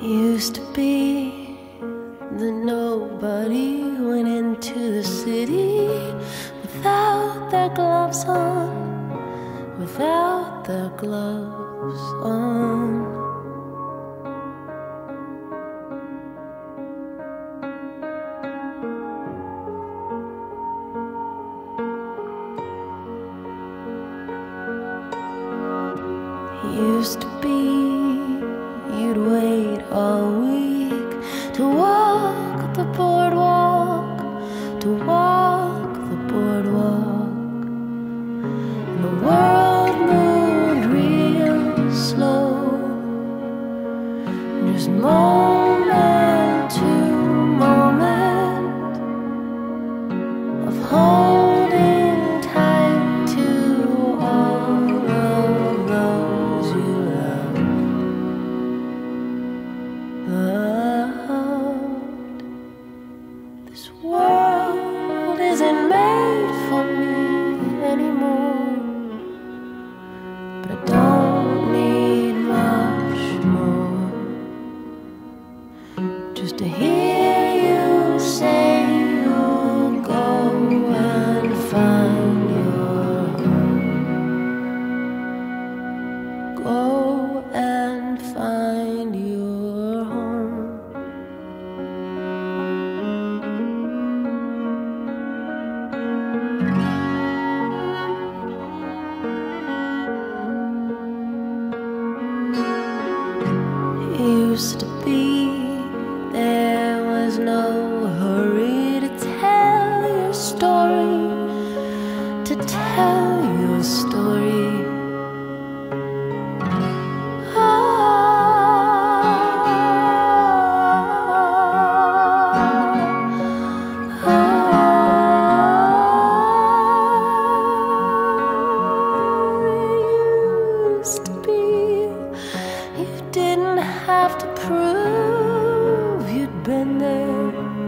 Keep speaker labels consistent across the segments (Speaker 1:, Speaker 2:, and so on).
Speaker 1: Used to be that nobody went into the city without their gloves on, without their gloves on. Used to be you'd wait all week to walk the boardwalk, to walk the boardwalk. And the world moved real slow, just moment to moment of holding tight to all of those you loved. This world isn't made for me anymore, but I don't need much more. Just to hear you say you'll go and find your home. Go and find your home. Used to be there was no hurry to tell your story, to tell your story. Used to be you didn't have to prove you'd been there,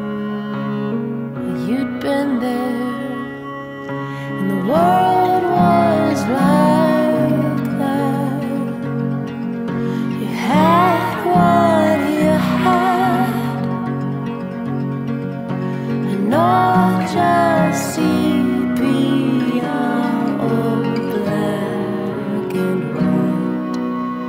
Speaker 1: you'd been there, and the world was like that. You had what you had, and not just sepia or black and white.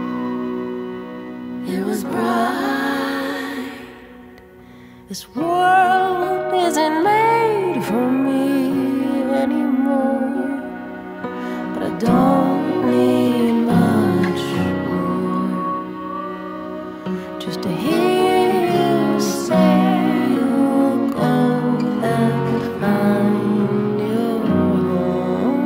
Speaker 1: It was bright. This world isn't made for me anymore, but I don't need much more. Just to hear you say you'll go and find your home.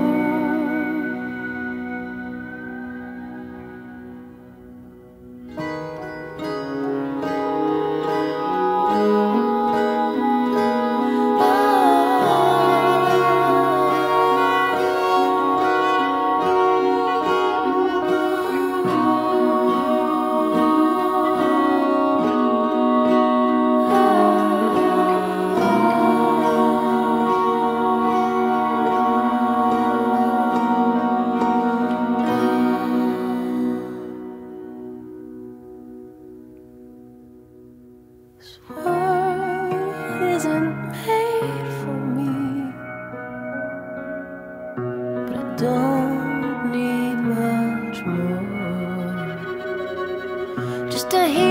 Speaker 1: This world isn't made for me, but I don't need much more. Just to hear